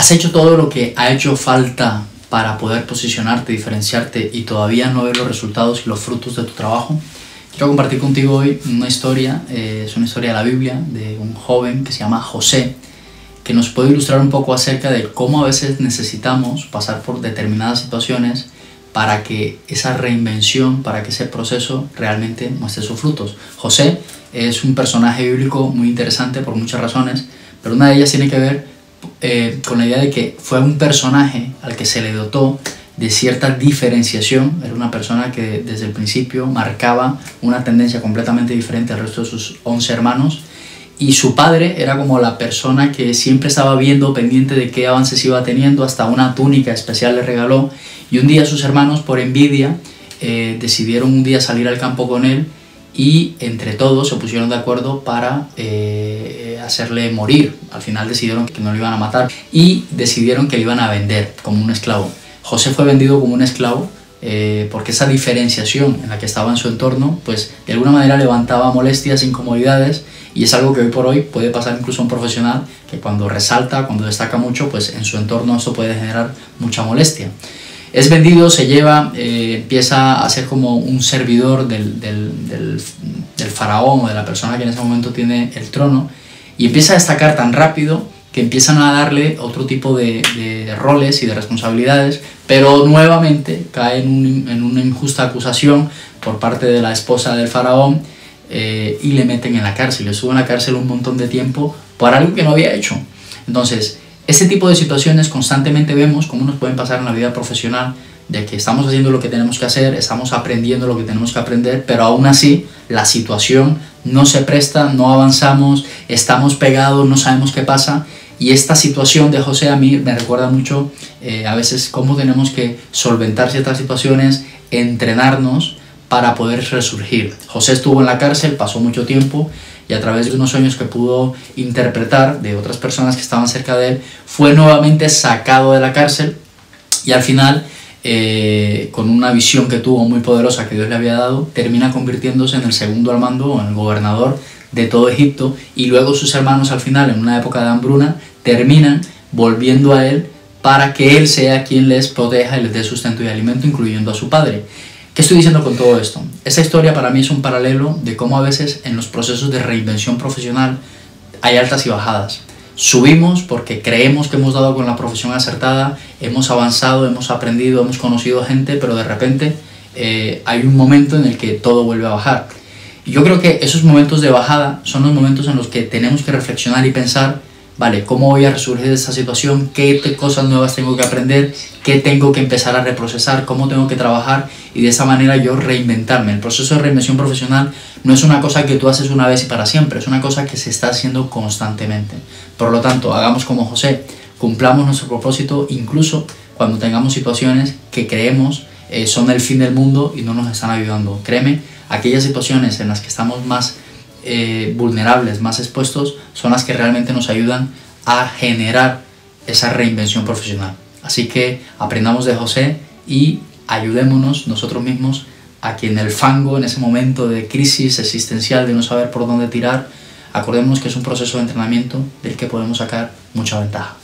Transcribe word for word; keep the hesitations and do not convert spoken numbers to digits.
¿Has hecho todo lo que ha hecho falta para poder posicionarte, diferenciarte y todavía no ver los resultados y los frutos de tu trabajo? Quiero compartir contigo hoy una historia, eh, es una historia de la Biblia, de un joven que se llama José, que nos puede ilustrar un poco acerca de cómo a veces necesitamos pasar por determinadas situaciones para que esa reinvención, para que ese proceso realmente muestre sus frutos. José es un personaje bíblico muy interesante por muchas razones, pero una de ellas tiene que ver eh, con la idea de que fue un personaje al que se le dotó de cierta diferenciación. Era una persona que desde el principio marcaba una tendencia completamente diferente al resto de sus once hermanos, y su padre era como la persona que siempre estaba viendo, pendiente de qué avances iba teniendo, hasta una túnica especial le regaló, y un día sus hermanos, por envidia, eh, decidieron un día salir al campo con él, y entre todos se pusieron de acuerdo para eh, hacerle morir. Al final decidieron que no lo iban a matar y decidieron que lo iban a vender como un esclavo. José fue vendido como un esclavo eh, porque esa diferenciación en la que estaba en su entorno, pues de alguna manera levantaba molestias, incomodidades, y es algo que hoy por hoy puede pasar incluso a un profesional que cuando resalta, cuando destaca mucho, pues en su entorno eso puede generar mucha molestia. Es vendido, se lleva, eh, empieza a ser como un servidor del, del, del, del faraón o de la persona que en ese momento tiene el trono, y empieza a destacar tan rápido que empiezan a darle otro tipo de, de roles y de responsabilidades, pero nuevamente cae en, un, en una injusta acusación por parte de la esposa del faraón eh, y le meten en la cárcel, le suben a la cárcel un montón de tiempo por algo que no había hecho. Entonces, este tipo de situaciones constantemente vemos cómo nos pueden pasar en la vida profesional, de que estamos haciendo lo que tenemos que hacer, estamos aprendiendo lo que tenemos que aprender, pero aún así la situación no se presta, no avanzamos, estamos pegados, no sabemos qué pasa. Y esta situación de José a mí me recuerda mucho eh, a veces cómo tenemos que solventar ciertas situaciones, entrenarnos para poder resurgir. José estuvo en la cárcel, pasó mucho tiempo, y a través de unos sueños que pudo interpretar de otras personas que estaban cerca de él, fue nuevamente sacado de la cárcel, y al final, eh, con una visión que tuvo muy poderosa que Dios le había dado, termina convirtiéndose en el segundo al mando, o en el gobernador de todo Egipto, y luego sus hermanos al final, en una época de hambruna, terminan volviendo a él para que él sea quien les proteja y les dé sustento y alimento, incluyendo a su padre. ¿Qué estoy diciendo con todo esto? Esta historia para mí es un paralelo de cómo a veces en los procesos de reinvención profesional hay altas y bajadas. Subimos porque creemos que hemos dado con la profesión acertada, hemos avanzado, hemos aprendido, hemos conocido gente, pero de repente eh, hay un momento en el que todo vuelve a bajar. Y yo creo que esos momentos de bajada son los momentos en los que tenemos que reflexionar y pensar, vale, ¿cómo voy a resurgir de esta situación? ¿Qué cosas nuevas tengo que aprender? ¿Qué tengo que empezar a reprocesar? ¿Cómo tengo que trabajar? Y de esa manera yo reinventarme. El proceso de reinvención profesional no es una cosa que tú haces una vez y para siempre, es una cosa que se está haciendo constantemente. Por lo tanto, hagamos como José, cumplamos nuestro propósito incluso cuando tengamos situaciones que creemos eh, son el fin del mundo y no nos están ayudando. Créeme, aquellas situaciones en las que estamos más eh, vulnerables, más expuestos, son las que realmente nos ayudan a generar esa reinvención profesional. Así que aprendamos de José y ayudémonos nosotros mismos a que en el fango, en ese momento de crisis existencial, de no saber por dónde tirar, acordémonos que es un proceso de entrenamiento del que podemos sacar mucha ventaja.